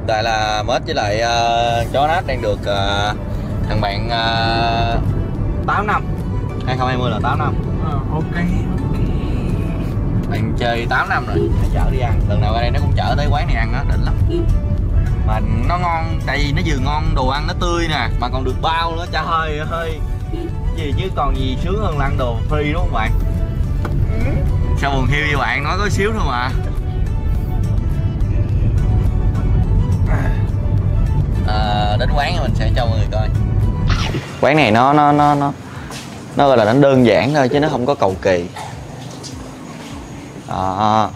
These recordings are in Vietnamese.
Tại là Mết với lại chó Nát đang được thằng bạn 8 năm 2020 là 8 năm. Ok. Bạn chơi 8 năm rồi, nó chở đi ăn. Lần nào ra đây nó cũng chở tới quán này ăn á, đỉnh lắm. Mà nó ngon, tại vì nó vừa ngon đồ ăn nó tươi nè, mà còn được bao nữa, cha hơi gì chứ còn gì sướng hơn là ăn đồ free đúng không bạn? Sao buồn hiu vậy bạn, nói có xíu thôi mà. Đến quán mình sẽ cho mọi người coi. Quán này nó gọi là nó đơn giản thôi chứ nó không có cầu kỳ. Đó.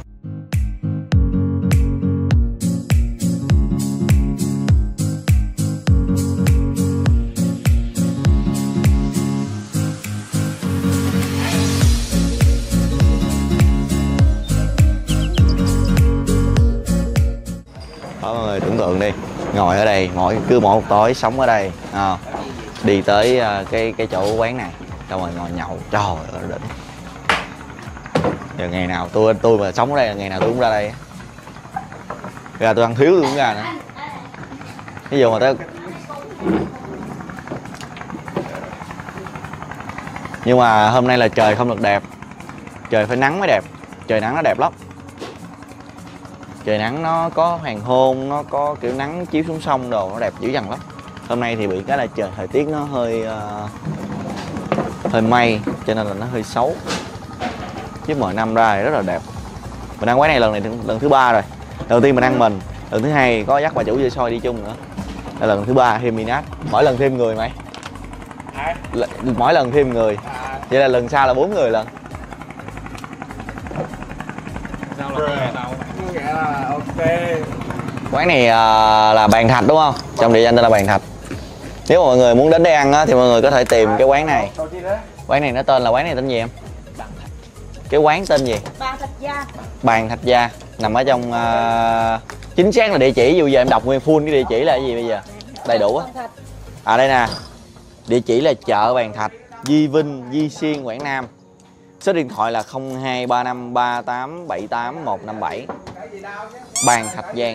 Mọi người tưởng tượng đi, ngồi ở đây cứ mỗi một tối sống ở đây đi tới cái chỗ quán này xong rồi ngồi nhậu, trời ơi đỉnh. Giờ ngày nào tôi mà sống ở đây là ngày nào tôi cũng ra đây, ra tôi ăn thiếu tôi cũng ra nữa. Ví dụ mà tới, nhưng mà hôm nay là trời không được đẹp, trời phải nắng mới đẹp, trời nắng nó đẹp lắm. Trời nắng nó có hoàng hôn, nó có kiểu nắng chiếu xuống sông đồ, nó đẹp dữ dằn lắm. Hôm nay thì bị cái là thời tiết nó hơi mây cho nên là nó hơi xấu, chứ mọi năm ra thì rất là đẹp. Mình ăn quán này lần thứ 3 rồi. Đầu tiên mình ăn mình, lần thứ 2 có dắt bà chủ dưa sôi đi chung nữa. Đây là lần thứ 3 thêm Minat, mỗi lần thêm người mày. Mỗi lần thêm người. Vậy là lần sau là 4 người lần. Sao là ok. Quán này là Bàn Thạch đúng không? Trong địa danh tên là Bàn Thạch. Nếu mọi người muốn đến đây ăn á, thì mọi người có thể tìm cái quán này. Quán này nó tên là, quán này tên gì em? Cái quán tên gì? Bàn Thạch Gia. Bàn Thạch Gia. Nằm ở trong chính xác là địa chỉ, dù giờ em đọc nguyên full cái địa chỉ là cái gì bây giờ? Đầy đủ á. Đây nè. Địa chỉ là chợ Bàn Thạch, Di Vinh, Di Xuyên, Quảng Nam. Số điện thoại là 02353878 157. Bàn Thạch Giang.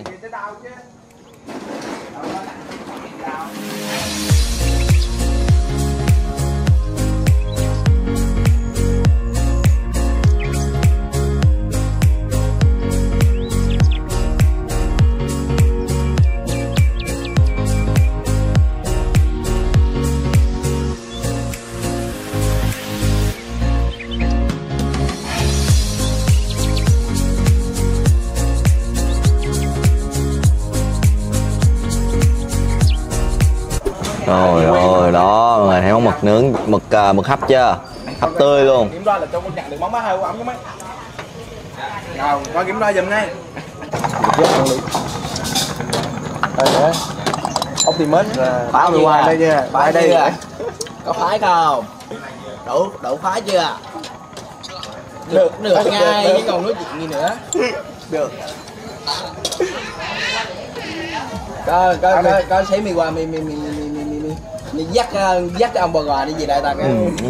Rồi ơi, đó mọi người thấy món mực nướng, mực hấp chưa? Hấp tươi luôn. Kiểm tra là cho con nhận được món má hơi của ẩm chứ mấy. Rồi, qua kiểm tra giùm ngay. Đây nữa. Optimus phá đi qua đây nha. Qua đây rồi. Có phái không? Đủ phái chưa? Được ngay chứ còn nói chuyện gì nữa. Được. Có xí mi qua mi dắt cái ông bò gà đi về đây ta cái.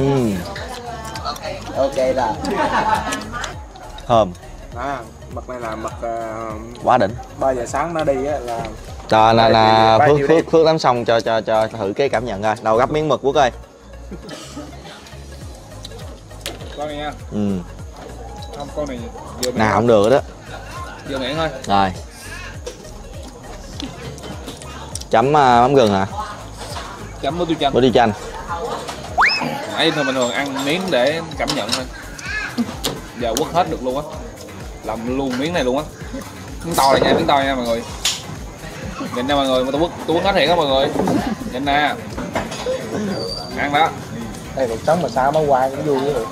Ok rồi. Thơm. Mực này là mực Quá đỉnh. 3 giờ sáng nó đi á là Phước tắm xong cho thử cái cảm nhận coi. Đầu gấp miếng mực Quốc ơi. con này nha. Không, con này vừa nào không được đó. Vừa miệng thôi. Rồi. Chấm mắm gừng hả? Chấm bơ tiêu chanh. Bơ tiêu chanh. Nãy thôi mình thường ăn miếng để cảm nhận thôi. Giờ quất hết được luôn á. Làm luôn miếng này luôn á. Miếng to này nha, miếng to nha mọi người. Nhìn nha mọi người, tôi quất hết thiệt á mọi người. Nhìn nè. Ăn đó. Đây cuộc sống mà sao mới qua cũng vui vậy.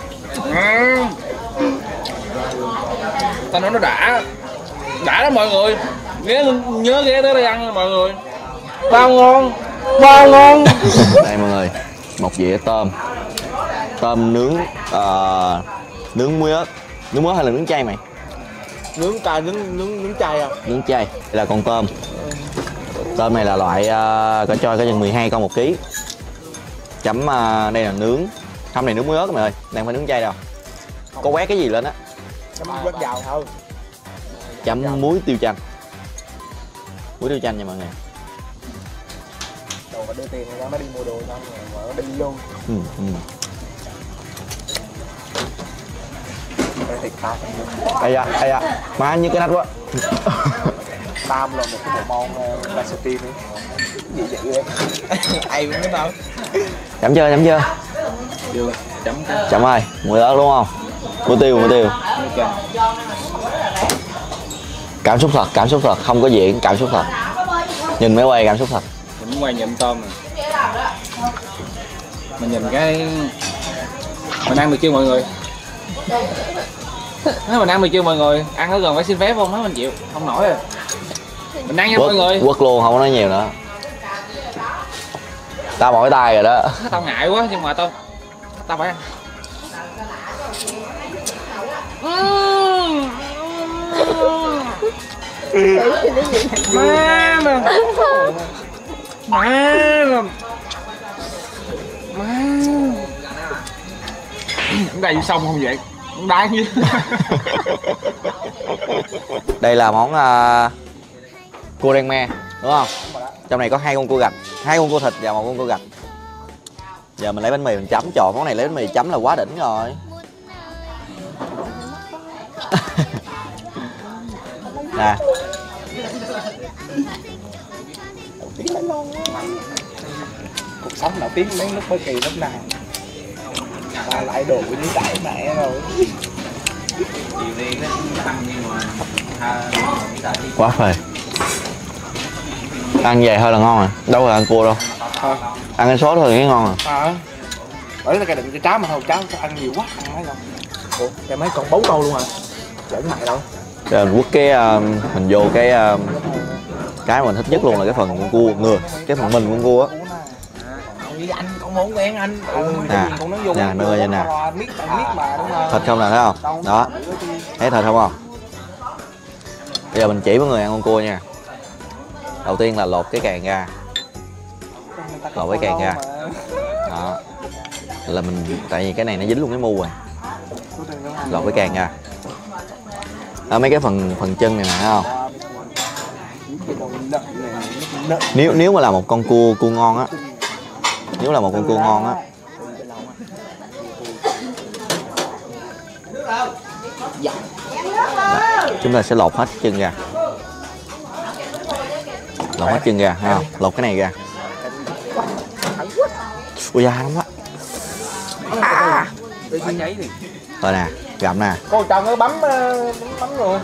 Tao nói nó đã đó mọi người. Nhớ ghé tới đây ăn mọi người. Bao ngon. Đây mọi người, một dĩa tôm nướng nướng muối ớt. Nướng muối hay là nướng chay mày? Nướng cay, nướng chay à? Nướng chay. Đây là con tôm. Tôm này là loại cho chừng 12 con 1 kg. Chấm đây là nướng. Không, này nướng muối ớt mày ơi, đang phải nướng chay đâu. Có quét cái gì lên á. Chấm quét dầu thôi. Chấm muối tiêu chanh. Hủ tiếu chanh nha mọi người. Đồ phải đưa tiền cho nó đi mua đồ xong rồi nó đi luôn. Thiệt thật. Ây da, má như cái nách quá. Tam là một cái bộ môn recipe đi. Gì vậy? Ai cũng biết đâu. Chấm chưa? Chưa. Chấm ơi, mùi ớt đúng không? Mua tiêu. Cảm xúc thật, không có diễn, cảm xúc thật. Nhìn máy quay cảm xúc thật. Mình quay nhậm tôm nè. Mình nhìn cái mình ăn được chưa mọi người? Nếu mình ăn được chưa mọi người? Ăn nó gần phải xin phép không? Nói mình chịu, không nổi rồi. Mình ăn nha mọi người. Quất luôn, không có nói nhiều nữa. Tao mỏi tay rồi đó. Tao ngại quá nhưng mà tao phải ăn. Đây xong không vậy? Đáng chứ. Đây là món cua đen me đúng không? Trong này có 2 con cua gạch, 2 con cua thịt và 1 con cua gạch. Giờ mình lấy bánh mì mình chấm, trời món này lấy bánh mì chấm là quá đỉnh rồi. Nè. Cuộc sống là tiếng mấy lúc bất kỳ lúc nào. Ta lại đồ với đại mẹ rồi. Quá phê. Ăn vậy thôi là ngon rồi, đâu là ăn cua đâu. Ăn cái sốt thôi thì ngon rồi. Bởi là cái định cái cháo mà thôi, cháo ăn nhiều quá ăn thấy không? Ủa, cái mấy con 4 câu luôn à? Giỡn mày đâu. Rồi mình quất cái mình vô cái mình thích nhất luôn là cái phần con cua ngừa, cái phần mình con cua á. Anh con muốn quen anh. Nè, nơi đây nè. Thịt không nè, thấy không? Đó. Thấy thịt không? Bây giờ mình chỉ với người ăn con cua nha. Đầu tiên là lột cái càng ra. Lột cái càng ra. Đó. Là mình tại vì cái này nó dính luôn cái mu rồi. Lột cái càng ra. Đó, mấy cái phần chân này nè, thấy không? Nếu mà là một con cua ngon á. Nếu là một con cua ngon á. Chúng ta sẽ lột hết chân ra. Lột hết chân ra, ha, lột cái này ra. Ui da lắm quá. Rồi nè, gặm nè. Cô chồng nó bấm rồi.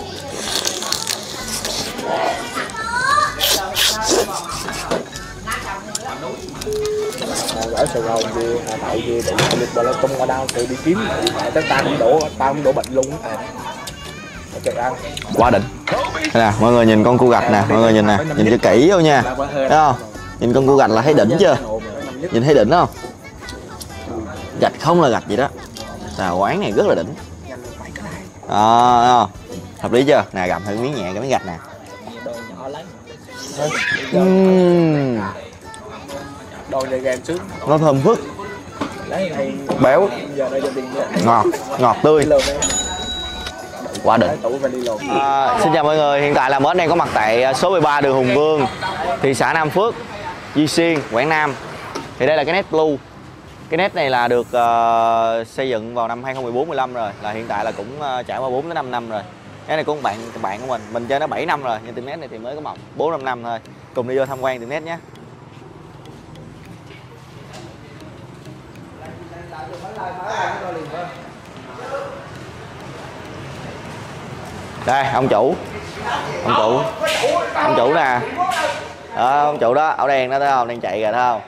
Ở Sài Gòn thì tại vì bị lịch bà la tung ở đâu tự đi kiếm tới tao cũng đổ bệnh luôn á. Ăn Quá đỉnh. Đây nè, mọi người nhìn con cua gạch nè, mọi người nhìn nè, nhìn cho kỹ vô nha. Thấy không? Nhìn con cua gạch là thấy đỉnh chưa? Nhìn thấy đỉnh không? Gạch không là gạch gì đó. Là quán này rất là đỉnh. Đó, hợp lý chưa? Nè, gặm thử miếng nhẹ cái miếng gạch nè. Đồ này gàm xuống. Nó thơm phức. Béo. Ngọt tươi. Quá đỉnh. Xin chào mọi người, hiện tại là Mến đang có mặt tại số 13 đường Hùng Vương, thị xã Nam Phước, Duy Xuyên, Quảng Nam. Thì đây là cái nét Blue. Cái nét này là được xây dựng vào năm 2014-15 rồi, là hiện tại là cũng trải qua 4 đến 5 năm rồi. Cái này của bạn của mình chơi nó 7 năm rồi, nhưng tiệm nét này thì mới có mọc 4-5 năm thôi. Cùng đi vô tham quan tiệm nét nhé. Đây, ông chủ nè. Đó, ông chủ đó, áo đen đó thấy không, đang chạy kìa thấy không?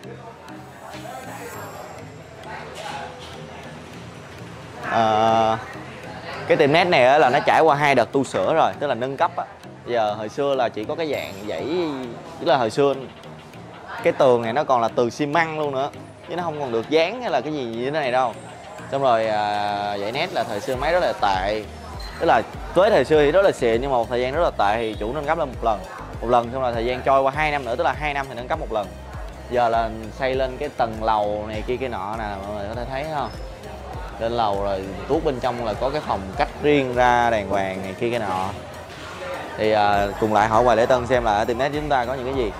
Cái tiệm nét này là nó trải qua 2 đợt tu sửa rồi, tức là nâng cấp á. Giờ hồi xưa là chỉ có cái dạng dãy, tức là hồi xưa cái tường này nó còn là tường xi măng luôn nữa, chứ nó không còn được dán hay là cái gì như thế này đâu. Xong rồi dãy nét là thời xưa máy rất là tệ, tức là với thời xưa thì rất là xịn, nhưng mà một thời gian rất là tệ thì chủ nâng cấp lên một lần, xong rồi thời gian trôi qua 2 năm nữa, tức là 2 năm thì nâng cấp một lần. Giờ là xây lên cái tầng lầu này kia nọ nè, mọi người có thể thấy không? Lên lầu rồi tuốt bên trong là có cái phòng cách riêng ra đàng hoàng này kia nọ. Thì cùng lại hỏi Hoài Lễ Tân xem là ở Tiệm Nét chúng ta có những cái gì.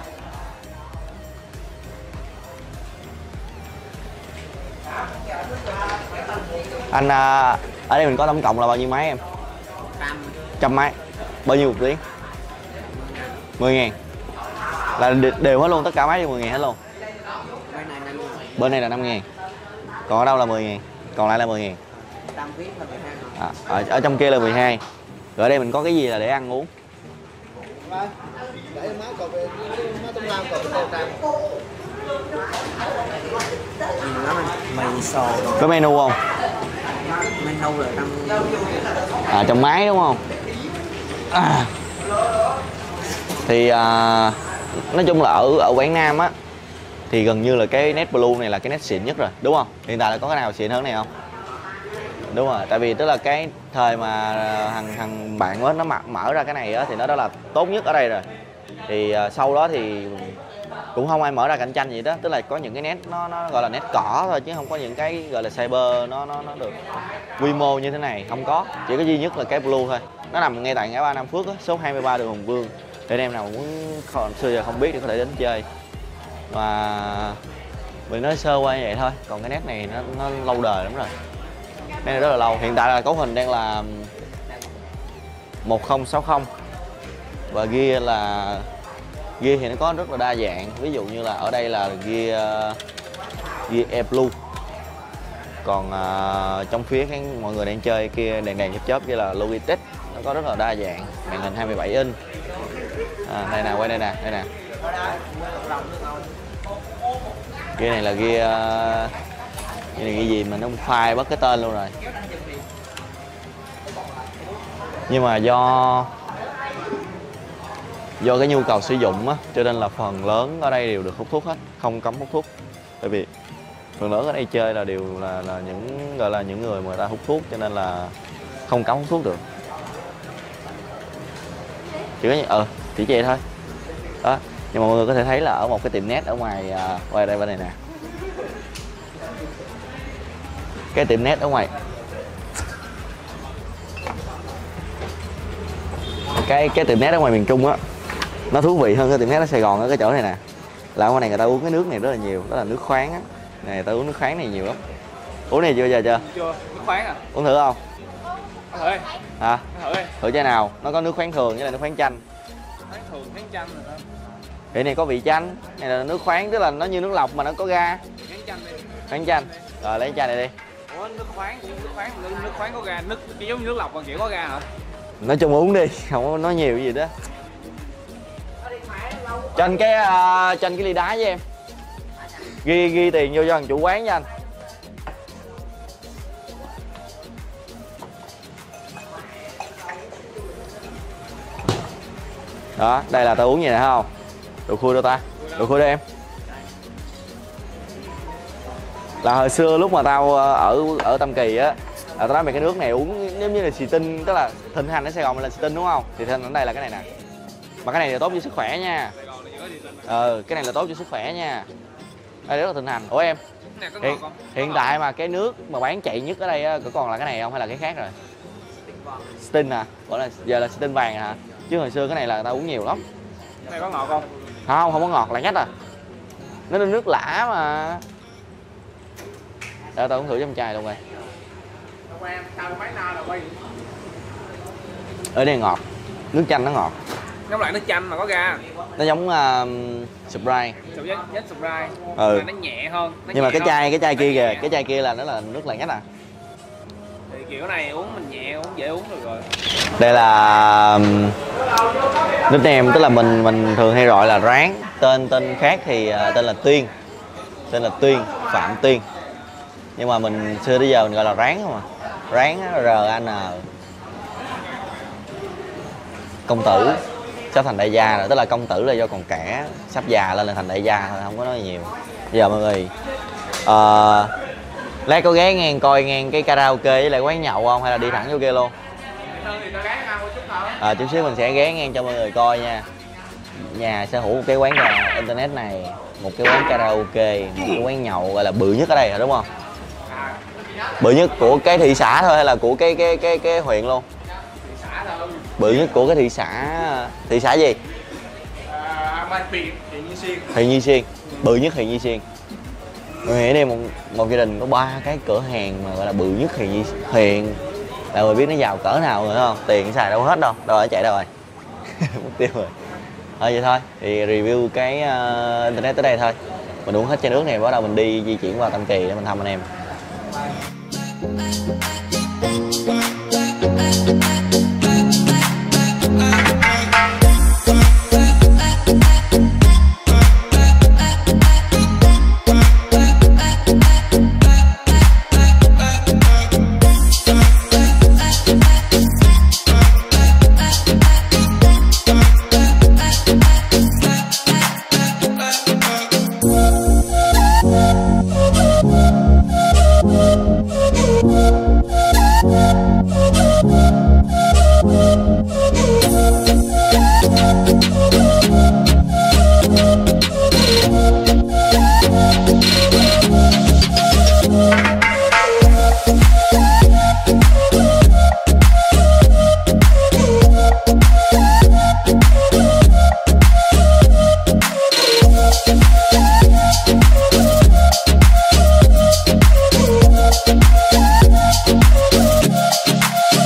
Anh ở đây mình có tổng cộng là bao nhiêu máy em? Trăm máy. Bao nhiêu một tiếng? 10.000. Là đều hết luôn, tất cả máy đều 10.000 hết luôn. Bên này là 5.000. Còn ở đâu là 10.000? Còn lại là 10.000. Ở trong kia là 12. Rồi ở đây mình có cái gì là để ăn uống? Mì xào. Có menu không? Menu là Trong máy đúng không? Thì nói chung là ở Quảng Nam á thì gần như là cái Nét Blue này là cái nét xịn nhất rồi, đúng không? Hiện tại là có cái nào xịn hơn này không? Đúng rồi, tại vì tức là cái thời mà thằng bạn nó mở ra cái này á thì nó đó là tốt nhất ở đây rồi. Thì sau đó thì cũng không ai mở ra cạnh tranh gì đó, tức là có những cái nét nó gọi là nét cỏ thôi, chứ không có những cái gọi là cyber nó được quy mô như thế này, không có. Chỉ có duy nhất là cái Blue thôi. Nó nằm ngay tại ngã ba Nam Phước á, số 23 đường Hùng Vương. Để anh em nào muốn xưa giờ không biết thì có thể đến chơi. Và mình nói sơ qua như vậy thôi, còn cái nét này nó lâu đời lắm rồi. Nét này rất là lâu. Hiện tại là cấu hình đang là 1060 và gear thì nó có rất là đa dạng. Ví dụ như là ở đây là gear Air Blue. Còn trong phía mọi người đang chơi kia đèn chớp kia là Logitech, nó có rất là đa dạng. Màn hình 27 inch. Đây nè, quay đây nè, đây nè. Gear này là gear cái gì mà nó file mất cái tên luôn rồi. Nhưng mà do cái nhu cầu sử dụng á, cho nên là phần lớn ở đây đều được hút thuốc hết, không cấm hút thuốc. Tại vì phần lớn ở đây chơi là đều là những gọi là những người mà người ta hút thuốc, cho nên là không cấm hút thuốc được. Chỉ vậy thôi. Đó, nhưng mà mọi người có thể thấy là ở một cái tiệm nét ở ngoài đây bên này nè. Cái tiệm nét ở ngoài cái tiệm nét ở ngoài miền Trung á, nó thú vị hơn cái tiệm nét ở Sài Gòn ở cái chỗ này nè. Là ở ngoài này người ta uống cái nước này rất là nhiều, đó là nước khoáng á. Này người ta uống nước khoáng này nhiều lắm. Uống này chưa giờ chưa? Chưa, nước khoáng à? Uống thử không? Thử đi. Hả? Thử đi. Thử chai nào? Nó có nước khoáng thường với là nước khoáng chanh. Khoáng thường, khoáng chanh rồi đó. Cái này có vị chanh, này là nước khoáng, tức là nó như nước lọc mà nó có ga. Khoáng chanh đi. Khoáng chanh. Rồi lấy chai này đi. Ủa, nước khoáng có ga, nước giống như nước lọc còn kiểu có ga hả? Nói chung uống đi, không có nói nhiều gì đó. Cho anh cái ly đá với em. Ghi tiền vô cho thằng chủ quán nha anh. Đó, đây là tao uống gì này thấy không? Đồ khui đâu ta? Đồ khui đây em. Là hồi xưa lúc mà tao ở Tam Kỳ á, là tao nói mày cái nước này uống giống như là xì tinh, tức là thịnh hành ở Sài Gòn là xì tinh đúng không? Thì thịnh ở đây là cái này nè. Mà cái này là tốt cho sức khỏe nha. Cái này là tốt cho sức khỏe nha. Đây rất là thịnh hành. Ủa em, hiện tại mà cái nước mà bán chạy nhất ở đây á, còn là cái này không hay là cái khác rồi? Sting hả? Gọi là giờ là Sting vàng hả? Chứ hồi xưa cái này là tao uống nhiều lắm. Cái này có ngọt không? Không có ngọt, là nhất à. Nó là nước lã mà. Để tao uống thử trong chai luôn rồi. Ở đây ngọt, nước chanh nó ngọt. Giống loại nước chanh mà có ga. Nó giống Sprite. Giống Sprite. Ừ. Nó nhẹ hơn. Nhưng mà cái chai kia kìa, cái chai kia là nó là nước lạnh nhất à. Thì kiểu này uống mình nhẹ, uống dễ uống được rồi. Đây là nước nem, tức là mình thường hay gọi là rán. Tên khác thì tên là Tuyên. Tên là Tuyên, Phạm Tuyên. Nhưng mà mình xưa tới giờ mình gọi là rán không à. Rán RAN. Công tử sắp thành đại gia rồi, tức là công tử là do còn trẻ, sắp già lên là thành đại gia thôi, không có nói nhiều. Bây giờ mọi người lát có ghé ngang coi ngang cái karaoke với lại quán nhậu không, hay là đi thẳng vô kia luôn? Chút xíu mình sẽ ghé ngang cho mọi người coi nha. Nhà sở hữu một cái quán internet này, một cái quán karaoke, một cái quán nhậu gọi là bự nhất ở đây rồi đúng không? Bự nhất của cái thị xã thôi hay là của cái huyện luôn? Bự nhất của cái thị xã gì? Thị Nhi Xuyên. Bự nhất Thị Nhi Xuyên. Người nghĩ đi, một gia đình có 3 cái cửa hàng mà gọi là bự nhất Thị Nhi Xuyên là người biết nó giàu cỡ nào rồi, không? Tiền xài đâu hết đâu, đâu rồi chạy đâu rồi. Mất tiêu rồi. Thôi vậy thôi, thì review cái internet tới đây thôi. Mình uống hết chai nước này, bắt đầu mình đi di chuyển qua Tam Kỳ để mình thăm anh em.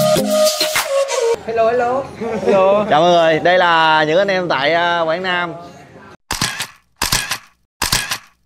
Hello. Chào mọi người, đây là những anh em tại Quảng Nam.